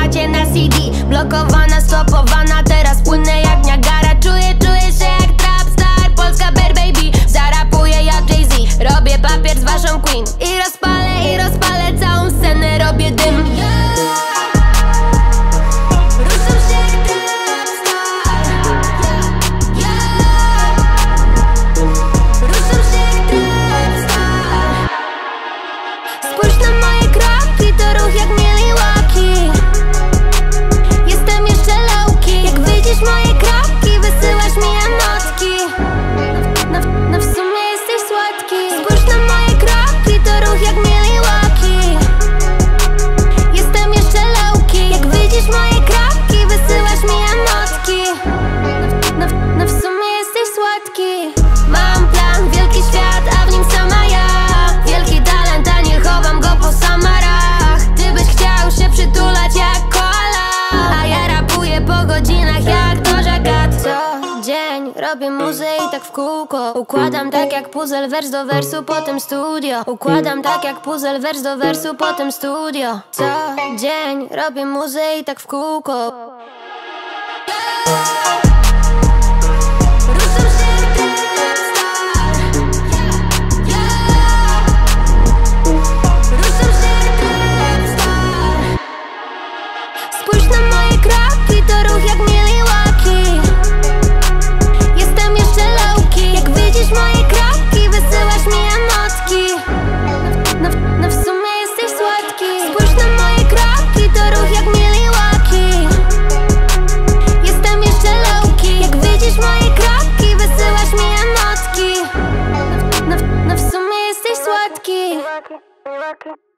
macie na CD. Blokowana, stopowana, teraz płynę jak Niagara. Czuję się jak trapstar, polska bear baby. Zarapuję jak Jay-Z, robię papier z waszą queen. I rozpalę całą scenę, robię dym. Ruszam się jak trapstar. Ruszam się jak trapstar. Spójrz na moje kroki, to ruch jak Milwaukee. Jestem jeszcze low-key. Jak widzisz moje kroki, wysyłasz mi emotki. No w sumie jesteś słodki. Spójrz na moje kroki, to ruch jak Milwaukee. Jestem jeszcze low-key. Jak widzisz moje kroki, wysyłasz mi emotki. No w sumie jesteś słodki. Mam plan, wielki świat, a w nim sama ja. Wielki talent, a nie chowam go po samarach. Ty byś chciał się przytulać jak koala, a ja rapuję po godzinach jak Doja Cat. Co dzień robię muzę i tak w kółko. Układam tak jak puzzle, wers do wersu, potem studio. Układam tak jak puzzle, wers do wersu, potem studio. Co dzień robię muzę i tak w kółko. Ruszam się jak trapstar. Ruszam się jak trapstar. Spójrz na moje kroki, to ruch jak Milwaukee. Jestem jeszcze low-key. Jak widzisz moje kroki, wysyłasz mi emotki. No w sumie jesteś słodki. Spójrz na moje kroki, to ruch jak Milwaukee. Jestem jeszcze low-key. Jak widzisz moje kroki, wysyłasz mi emotki. No w sumie jesteś słodki.